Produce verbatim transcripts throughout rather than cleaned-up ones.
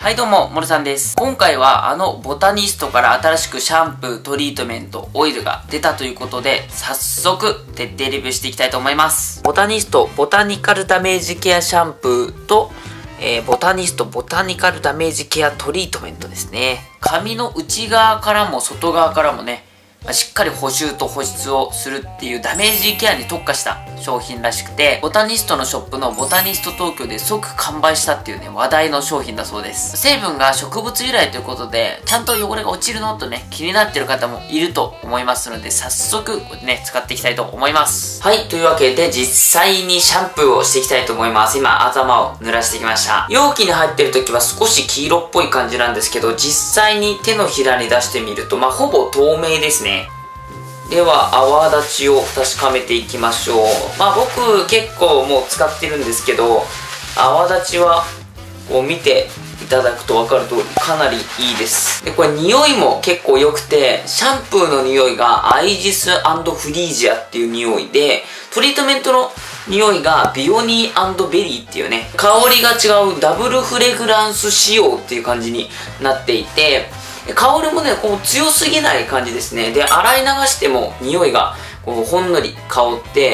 はいどうも、モルさんです。今回はあのボタニストから新しくシャンプー、トリートメント、オイルが出たということで、早速徹底レビューしていきたいと思います。ボタニストボタニカルダメージケアシャンプーと、えー、ボタニストボタニカルダメージケアトリートメントですね。髪の内側からも外側からもね、しっかり補修と保湿をするっていうダメージケアに特化した商品らしくて、ボタニストのショップのボタニスト東京で即完売したっていうね、話題の商品だそうです。成分が植物由来ということで、ちゃんと汚れが落ちるのとね、気になってる方もいると思いますので、早速ね、使っていきたいと思います。はい、というわけで実際にシャンプーをしていきたいと思います。今、頭を濡らしてきました。容器に入ってる時は少し黄色っぽい感じなんですけど、実際に手のひらに出してみると、まあ、ほぼ透明ですね。では泡立ちを確かめていきましょう。まあ僕結構もう使ってるんですけど、泡立ちはこう見ていただくと分かる通りかなりいいです。でこれ匂いも結構良くて、シャンプーの匂いがアイジス&フリージアっていう匂いで、トリートメントの匂いがビオニー&ベリーっていうね、香りが違うダブルフレグランス仕様っていう感じになっていて、香りもね、こう強すぎない感じですね。で、洗い流しても匂いがこうほんのり香って、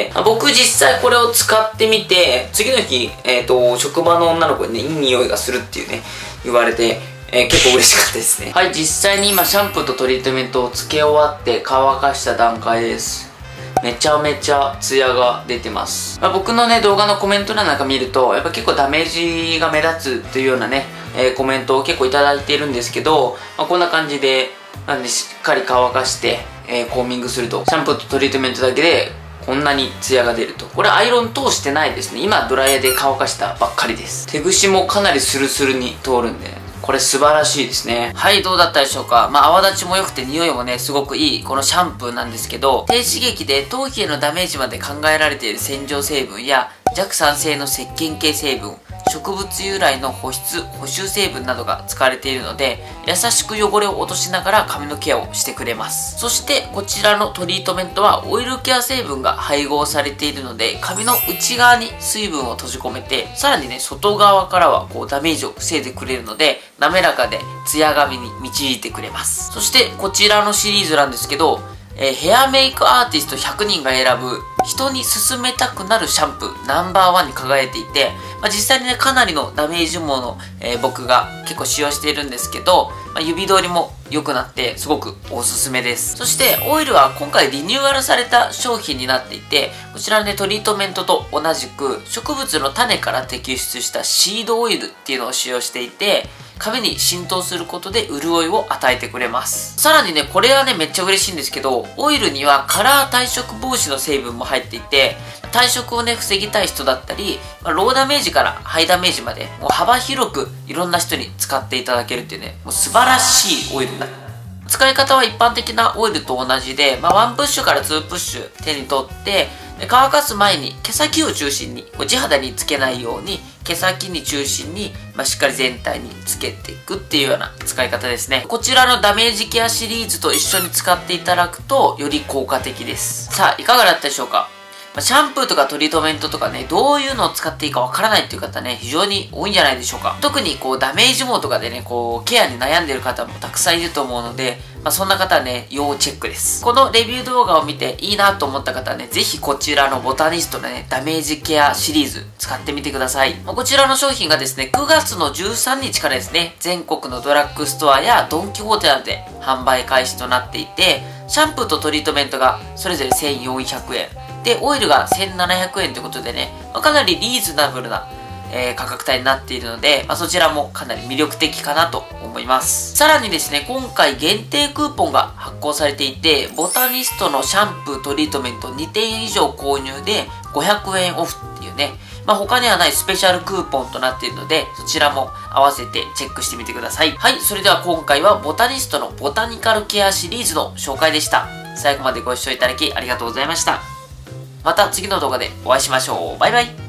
僕実際これを使ってみて、次の日、えっと、職場の女の子にね、いい匂いがするっていうね、言われて、えー、結構嬉しかったですね。はい、実際に今シャンプーとトリートメントをつけ終わって乾かした段階です。めちゃめちゃツヤが出てます。まあ、僕のね、動画のコメント欄なんか見ると、やっぱ結構ダメージが目立つっていうようなね、えー、コメントを結構いただいているんですけど、まあ、こんな感じで、なんでしっかり乾かして、えー、コーミングすると、シャンプーとトリートメントだけで、こんなにツヤが出ると。これアイロン通してないですね。今ドライヤーで乾かしたばっかりです。手ぐしもかなりスルスルに通るんで、これ素晴らしいですね。はい、どうだったでしょうか。まあ、泡立ちも良くて匂いもね、すごくいい、このシャンプーなんですけど、低刺激で頭皮へのダメージまで考えられている洗浄成分や、弱酸性の石鹸系成分、植物由来の保湿・補修成分などが使われているので、優しく汚れを落としながら髪のケアをしてくれます。そしてこちらのトリートメントはオイルケア成分が配合されているので、髪の内側に水分を閉じ込めて、さらにね、外側からはこうダメージを防いでくれるので、滑らかでツヤ髪に導いてくれます。そしてこちらのシリーズなんですけど、えー、ヘアメイクアーティストひゃくにんが選ぶ人に勧めたくなるシャンプーナンバーワンに輝いていて、まあ、実際にね、かなりのダメージもの、えー、僕が結構使用しているんですけど、まあ、指通りも良くなってすごくおすすめです。そしてオイルは今回リニューアルされた商品になっていて、こちらのね、トリートメントと同じく植物の種から摘出したシードオイルっていうのを使用していて、髪に浸透することで潤いを与えてくれます。さらにね、これはね、めっちゃ嬉しいんですけど、オイルにはカラー退色防止の成分も入っていて、退色をね、防ぎたい人だったり、まあ、ローダメージからハイダメージまで、もう幅広くいろんな人に使っていただけるっていうね、もう素晴らしいオイルになって使い方は一般的なオイルと同じで、まあ、ワンプッシュからツープッシュ手に取って、乾かす前に毛先を中心に、地肌につけないように、毛先に中心に、まあ、しっかり全体につけていくっていうような使い方ですね。こちらのダメージケアシリーズと一緒に使っていただくと、より効果的です。さあ、いかがだったでしょうか。シャンプーとかトリートメントとかね、どういうのを使っていいかわからないっていう方ね、非常に多いんじゃないでしょうか。特にこうダメージ網とかでね、こうケアに悩んでる方もたくさんいると思うので、まあ、そんな方はね、要チェックです。このレビュー動画を見ていいなと思った方はね、ぜひこちらのボタニストのね、ダメージケアシリーズ使ってみてください。まあ、こちらの商品がですね、くがつのじゅうさんにちからですね、全国のドラッグストアやドンキホーテなどで販売開始となっていて、シャンプーとトリートメントがそれぞれせんよんひゃくえん。で、オイルがせんななひゃくえんということでね、まあ、かなりリーズナブルな、えー、価格帯になっているので、まあ、そちらもかなり魅力的かなと思います。さらにですね、今回限定クーポンが発行されていて、ボタニストのシャンプートリートメントにてん以上購入でごひゃくえんオフっていうね、まあ、他にはないスペシャルクーポンとなっているので、そちらも合わせてチェックしてみてください。はい、それでは今回はボタニストのボタニカルケアシリーズの紹介でした。最後までご視聴いただきありがとうございました。また次の動画でお会いしましょう。バイバイ。